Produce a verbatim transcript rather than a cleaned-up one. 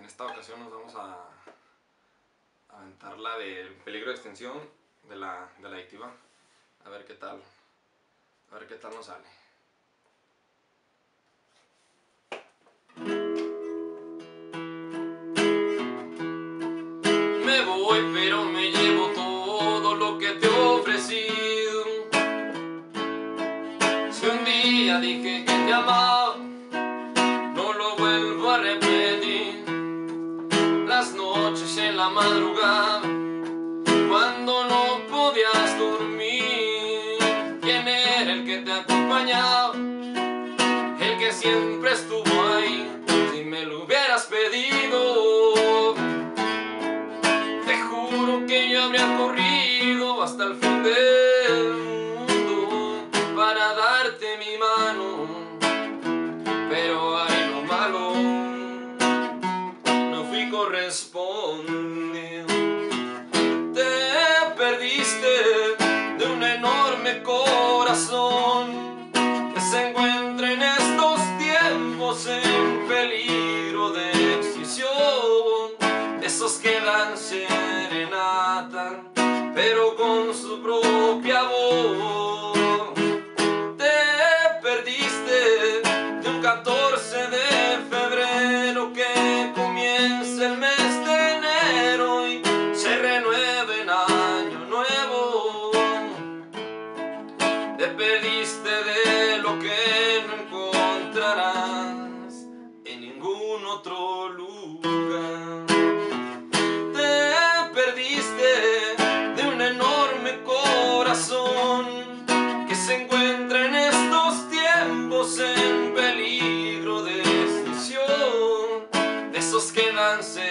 esta ocasión nos vamos a aventar la del peligro de extinción de la, de la adictiva. A ver qué tal. A ver qué tal nos sale. Me voy, pero me llevo todo lo que te he ofrecido. Si un día dije que te amaba, no lo vuelvo a repetir. Las noches en la madrugada, cuando no podías dormir, ¿quién era el que te acompañaba? El que siempre estuvo ahí. Si me lo hubieras pedido, te juro que yo habría corrido hasta el fin del mundo para darte mi mano. Pero ay, lo malo, no fui correspondido. Te perdiste de un enorme corazón que se encuentra en estos tiempos en peligro de extinción. Esos que dan serenata, pero con su propia voz. Te perdiste de un catorce de febrero que comienza el mes de enero y se renueva en año nuevo. Te perdiste de lo que no encontrarás en ningún otro lugar. Te perdiste de un enorme corazón que se encuentra en estos tiempos en peligro de extinción. De esos que dan